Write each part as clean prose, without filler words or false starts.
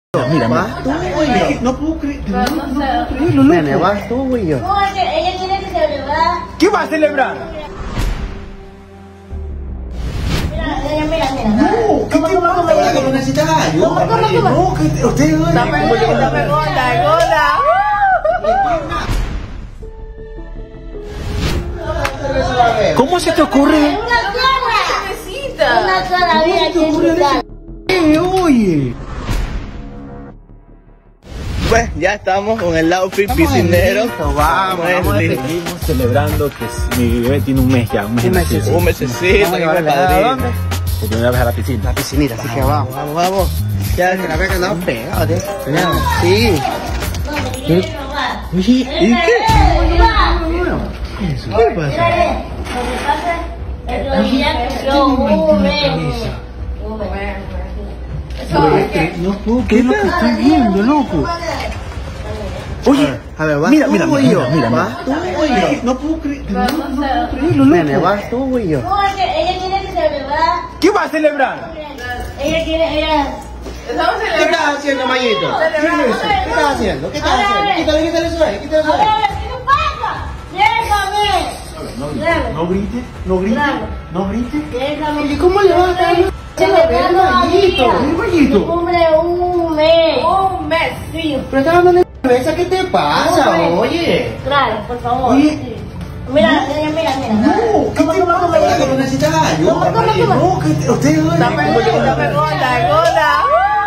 Mira, vas tú, güey. No puedo creerlo, loco. Nene, vas tú, güey, yo. No, ella tiene que celebrar. ¿Qué va a celebrar? Mira. No, ¿qué te va a celebrar? ¿Que no necesitas ayuda? No, que usted... Dame gorda. ¿Cómo se te ocurre? Una sola vida hay que disfrutar. Oye. Pues ya estamos con el outfit piscinero. Vamos, seguimos celebrando que mi bebé tiene un mes ya, un mes. Un mesecito. Vamos a llevarle a dónde? Por primera vez a la piscina. La piscinita, así que vamos. Ya que la vez que andamos pegados, sí. Oye, ¿y qué? ¿Qué pasa? No puedo creer lo que estoy viendo, loco. Oye, a ver, vas mira, tú, mira, güey, mira, yo. mira, Vas tú, güey, yo. No puedo creerlo, loco. Nene, vas tú, güey, yo. No, ella tiene que celebrar. ¿Qué va a celebrar? Ella. ¿Qué estás haciendo, Mayito? ¿Qué estás haciendo? Quítale eso ahí, quítale eso ahí. ¿Qué pasa? Déjame. No grites. Déjame. ¿Y cómo le vas a dar? Mayito. Cumple un mes. Un mes. Sí. Pero estás dando cabeza, ¿qué te pasa? Oye. Claro, por favor. Oye. Sí. Mira. No, ¿qué te pasa? ¿Que no necesitas ayuda? No, que usted... Dame gorda.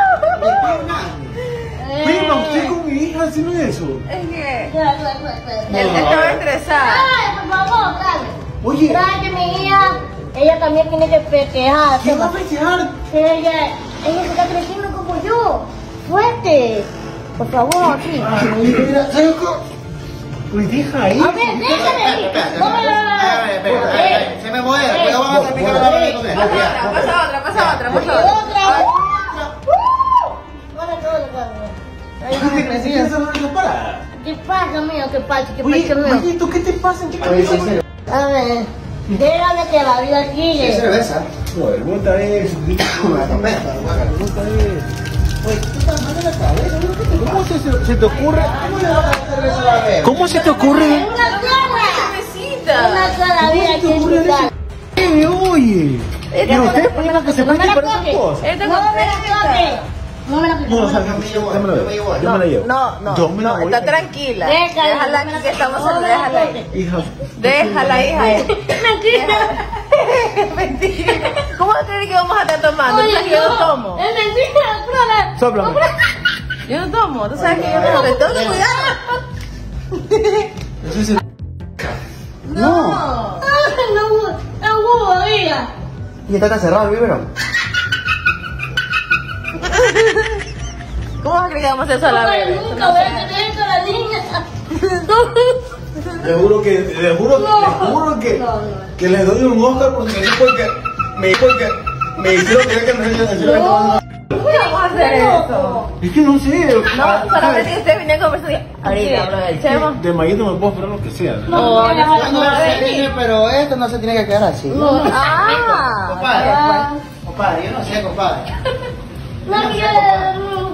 Prima, usted con mi hija haciendo eso. Es que Espera. él estaba estresado. Ay, por favor, dale. Oye, Trae que mi hija, ella también tiene que festejar. ¿qué va a festejar? Ella se está creciendo como yo. Fuerte. Por favor, sí. Mira, ¿sabes qué? Pues deja ahí. A ver, déjame. Se me mueve, después vamos a picar la barriga con él. Pasa otra. ¿Qué pasa, mío? ¿Qué pasa, Oye, mío? Mayito, ¿qué te pasa? ¿Qué pasa? A ver, déjame que la vida sigue. ¿Qué cerveza? No, pregunta es... Una trompeta, Pregunta es... Oye, ¿tú estás mal de la cabeza? ¿Cómo se te ocurre? ¿Cómo se te ocurre? Una sola vida hay que disfrutar. Oye, pero usted poniendo que se No me preste la para esas toques. cosas. No me la toques. No, o sea, yo me la llevo. Yo me la voy. Está tranquila. Déjala Déjala aquí que estamos déjala ahí. Hija. Déjala, hija. Mentira. ¿Cómo crees que vamos a estar tomando? ¿Tú sabes que yo no tomo? Es mentira, prueba. Sóplame. Yo no tomo. ¿Tú sabes que yo no tomo? Tengo que cuidar. Eso es el... No. No hubo, diga. ¿Y está cerrado el biberón? ¿Cómo vas a creer que vamos a hacer eso a la vez? Nunca voy a tener esto a la niña. Le juro que le doy un Oscar porque me hicieron creer que me ¿Cómo vamos a hacer eso? Es que no sé. No, solamente que usted viene a conversar. Ahorita aprovechemos. De Mayito me puedo esperar lo que sea. No, Pero esto no se tiene que quedar así. Compadre, yo no sé, compadre. No quiero.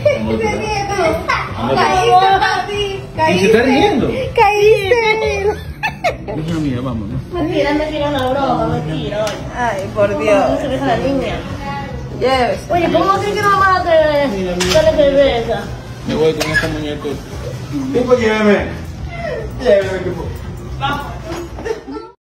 ¿Y se está riendo? Caíste. Hija mía, vámonos. Mentira una broma, mentira. Ay, por Dios. No se deja la niña. Llévese. Oye, ¿cómo así que no vas a hacer cerveza? Me voy con esta muñeca. Tipo, lléveme. Lléveme, tipo.